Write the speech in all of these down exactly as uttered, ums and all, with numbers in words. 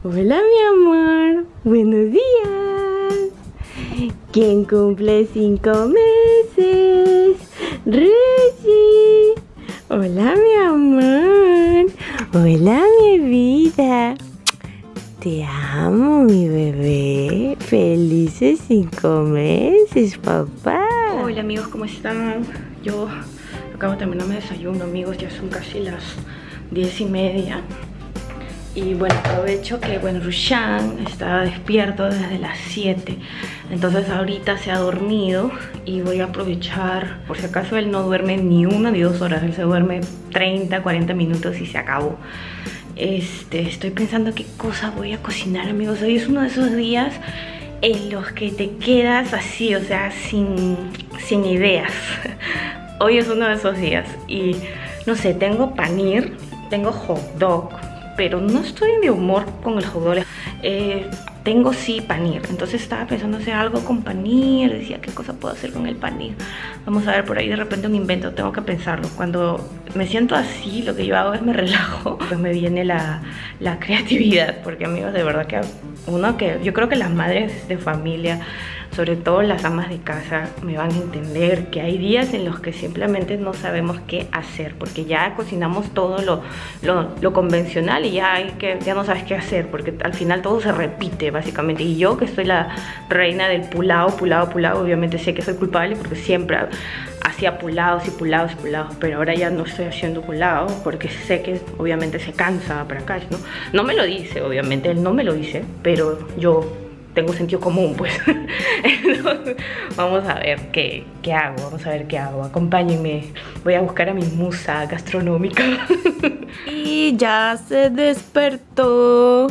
Hola mi amor, buenos días. ¿Quién cumple cinco meses? Rushi. Hola mi amor. Hola mi vida. Te amo mi bebé. Felices cinco meses, papá. Hola amigos, ¿cómo están? Yo acabo de terminar mi desayuno, amigos. Ya son casi las diez y media. Y bueno, aprovecho que, bueno, Rushan estaba despierto desde las siete. Entonces ahorita se ha dormido y voy a aprovechar. Por si acaso él no duerme ni una ni dos horas. Él se duerme treinta, cuarenta minutos y se acabó. Este, estoy pensando qué cosa voy a cocinar, amigos. Hoy es uno de esos días en los que te quedas así, o sea, sin, sin ideas. Hoy es uno de esos días. Y no sé, tengo panir, tengo hot dog, pero no estoy de humor con el hot dog. Eh, tengo sí panir, entonces estaba pensando hacer algo con panir. Decía, ¿qué cosa puedo hacer con el panir? Vamos a ver, por ahí de repente un invento, tengo que pensarlo. Cuando me siento así, lo que yo hago es me relajo, pues me viene la, la creatividad. Porque amigos, de verdad que uno que, yo creo que las madres de familia, sobre todo las amas de casa, me van a entender que hay días en los que simplemente no sabemos qué hacer, porque ya cocinamos todo lo, lo, lo convencional y ya, hay que, ya no sabes qué hacer, porque al final todo se repite básicamente. Y yo, que soy la reina del pulao, pulao, pulao, obviamente sé que soy culpable porque siempre hacía pulaos y pulaos y pulaos, pero ahora ya no estoy haciendo pulao porque sé que obviamente se cansa para acá, ¿no? No me lo dice, obviamente, él no me lo dice, pero yo tengo sentido común, pues. Entonces, vamos a ver qué, qué hago, vamos a ver qué hago. Acompáñenme, voy a buscar a mi musa gastronómica. Y ya se despertó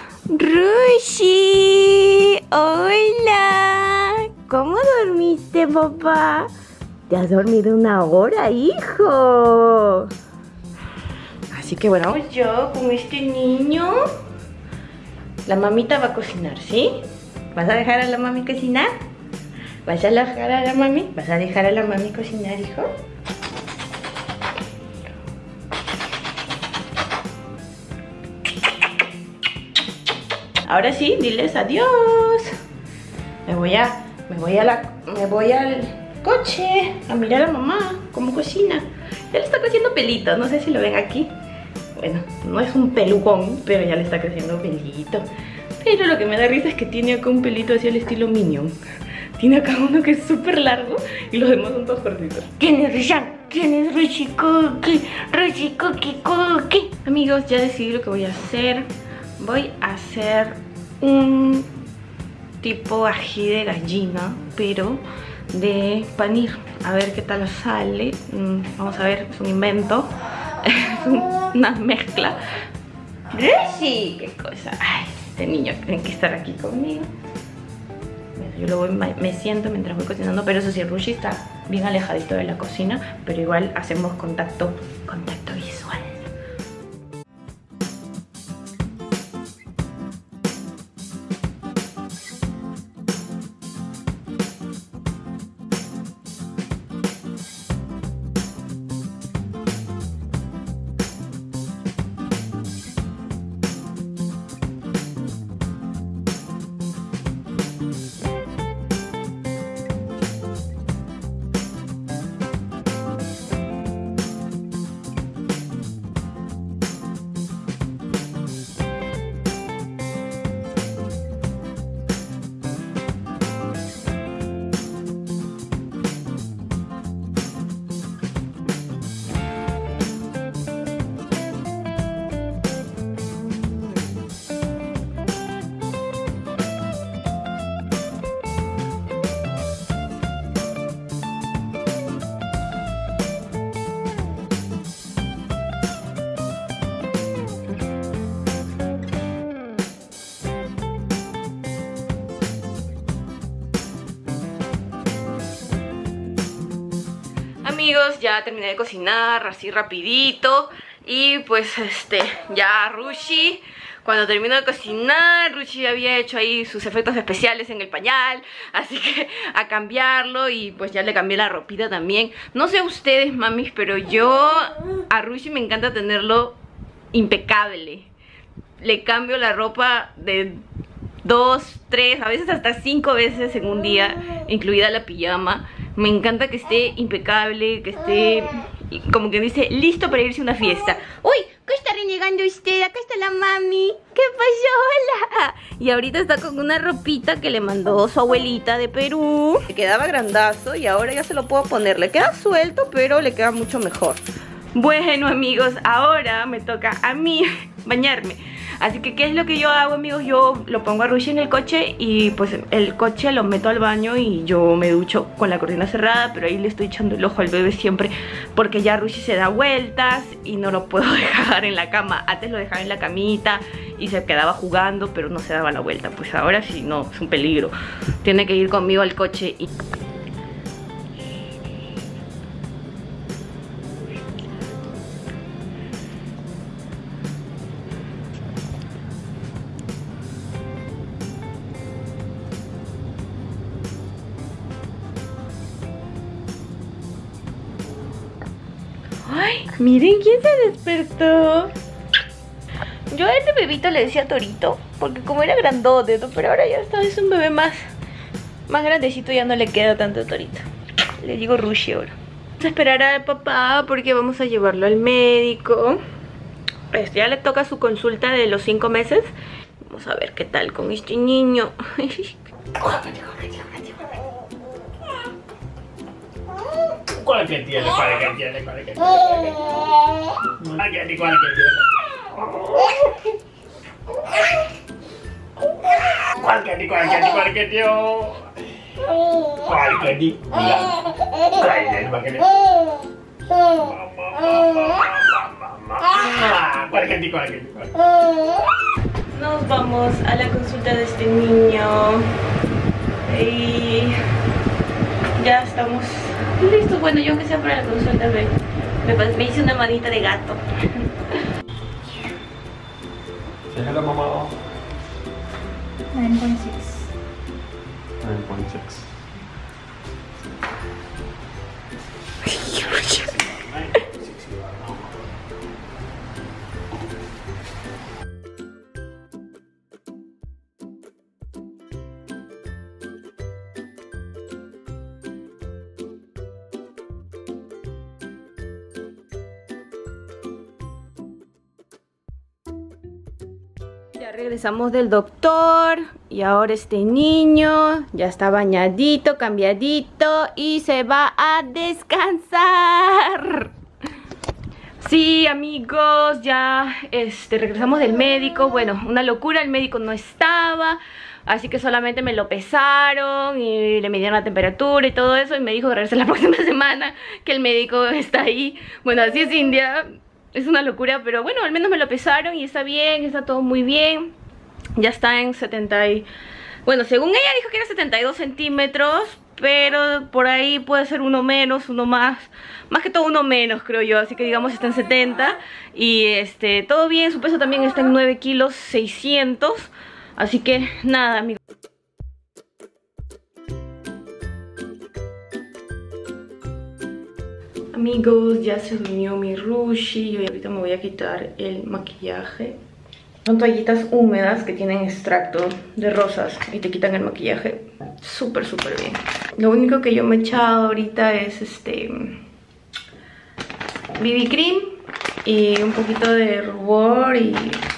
Rushi. Hola. ¿Cómo dormiste, papá? ¿Te has dormido una hora, hijo? Así que bueno, vamos yo con este niño. La mamita va a cocinar, ¿sí? ¿Vas a dejar a la mami cocinar? ¿Vas a dejar a la mami? ¿Vas a dejar a la mami cocinar, hijo? Ahora sí, diles adiós. Me voy a, me voy a la, me voy al coche a mirar a mamá cómo cocina. Ya le está creciendo pelito, no sé si lo ven aquí. Bueno, no es un pelucón, pero ya le está creciendo un pelito. Pero lo que me da risa es que tiene acá un pelito así al estilo Minion. Tiene acá uno que es súper largo y los demás son todos cortitos. ¿Quién es Rushan? ¿Quién es Rushi Cookie? Rushi Cookie Cookie. Amigos, ya decidí lo que voy a hacer. Voy a hacer un tipo ají de gallina, pero de panir. A ver qué tal sale. Vamos a ver, es un invento. Es una mezcla. ¡Rushi! ¡Qué cosa! Ay, este niño tiene que estar aquí conmigo. Yo lo voy, me siento mientras voy cocinando, pero eso sí, Rushi está bien alejadito de la cocina, pero igual hacemos contacto, contacto visual. Amigos, ya terminé de cocinar así rapidito. Y pues este, ya Rushi, cuando terminó de cocinar, Rushi había hecho ahí sus efectos especiales en el pañal, así que a cambiarlo. Y pues ya le cambié la ropita también. No sé ustedes, mamis, pero yo a Rushi me encanta tenerlo impecable. le cambio la ropa de dos, tres, a veces hasta cinco veces en un día, incluida la pijama. Me encanta que esté impecable, que esté, como que dice, listo para irse a una fiesta. ¡Uy! ¿Qué está renegando usted? Acá está la mami. ¿Qué pasó? ¡Hola! Y ahorita está con una ropita que le mandó su abuelita de Perú. Le quedaba grandazo y ahora ya se lo puedo poner. Le queda suelto, pero le queda mucho mejor. Bueno, amigos, ahora me toca a mí bañarme. Así que, ¿qué es lo que yo hago, amigos? Yo lo pongo a Rushi en el coche y pues el coche lo meto al baño y yo me ducho con la cortina cerrada, pero ahí le estoy echando el ojo al bebé siempre porque ya Rushi se da vueltas y no lo puedo dejar en la cama. Antes lo dejaba en la camita y se quedaba jugando, pero no se daba la vuelta. Pues ahora sí, no, es un peligro. Tiene que ir conmigo al coche y... ¡Ay! Miren quién se despertó. Yo a este bebito le decía Torito, porque como era grandote, ¿no? Pero ahora ya está, es un bebé más, más grandecito, ya no le queda tanto Torito. Le digo Rushi ahora. Vamos a esperar al papá porque vamos a llevarlo al médico. Pues ya le toca su consulta de los cinco meses. Vamos a ver qué tal con este niño. ¿Cuál que tiene? ¿Cuál que tiene? ¿Cuál que tiene? ¿Cuál que tiene? ¿Cuál que tiene? ¿Cuál que tiene? ¿Cuál que tiene? ¿Cuál que tiene? ¿Cuál que tiene? ¿Cuál que tiene? ¿Cuál que tiene? ¿Cuál que tiene? Nos vamos a la consulta de este niño. Y ya estamos listos. Bueno, yo que sea para la consulta me, me, me hice una manita de gato. Say hello, mama. nine point six. nine point six. Ya regresamos del doctor y ahora este niño ya está bañadito, cambiadito y se va a descansar. Sí, amigos, ya este, regresamos del médico. Bueno, una locura, el médico no estaba, así que solamente me lo pesaron y le midieron la temperatura y todo eso y me dijo que regrese la próxima semana, que el médico está ahí. Bueno, así es India. Es una locura, pero bueno, al menos me lo pesaron y está bien, está todo muy bien. Ya está en setenta y... Bueno, según ella dijo que era setenta y dos centímetros, pero por ahí puede ser uno menos, uno más. Más que todo uno menos, creo yo. Así que digamos está en setenta. Y este, todo bien, su peso también está en nueve kilos seiscientos. Así que nada, amigos. Amigos, ya se durmió mi Rushi. Yo ahorita me voy a quitar el maquillaje. Son toallitas húmedas que tienen extracto de rosas y te quitan el maquillaje súper, súper bien. Lo único que yo me he echado ahorita es este B B cream y un poquito de rubor y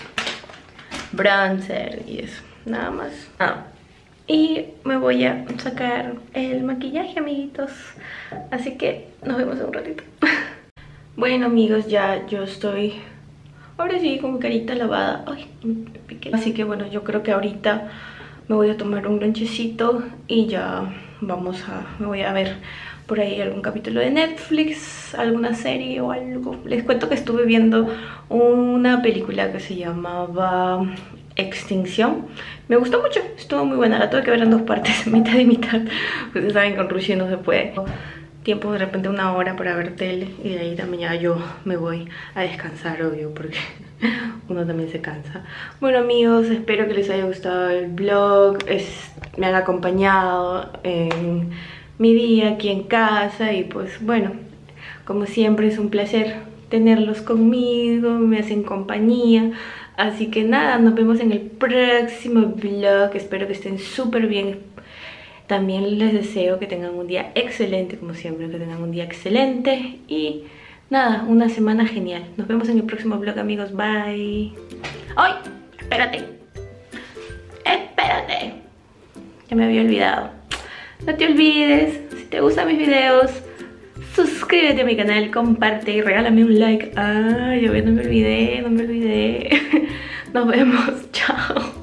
bronzer y eso, nada más. Ah. Y me voy a sacar el maquillaje, amiguitos. Así que nos vemos en un ratito. Bueno, amigos, ya yo estoy... Ahora sí, con mi carita lavada. Ay, me piqué. Así que bueno, yo creo que ahorita me voy a tomar un lonchecito y ya vamos a... Me voy a ver por ahí algún capítulo de Netflix, alguna serie o algo. Les cuento que estuve viendo una película que se llamaba Extinción. Me gustó mucho, estuvo muy buena. La tuve que ver en dos partes, mitad y mitad. Ustedes saben, con Rushi no se puede. Tiempo de repente una hora para ver tele y de ahí también ya yo me voy a descansar, obvio, porque uno también se cansa. Bueno, amigos, espero que les haya gustado el vlog. Es, me han acompañado en mi día aquí en casa y pues bueno, como siempre es un placer tenerlos conmigo, me hacen compañía. Así que nada, nos vemos en el próximo vlog. Espero que estén súper bien. También les deseo que tengan un día excelente, como siempre, que tengan un día excelente. Y nada, una semana genial. Nos vemos en el próximo vlog, amigos. Bye. ¡Ay! Espérate. Espérate. Ya me había olvidado. No te olvides, si te gustan mis videos, suscríbete a mi canal, comparte y regálame un like. Ay, yo no me olvidé, no me olvidé. Nos vemos, chao.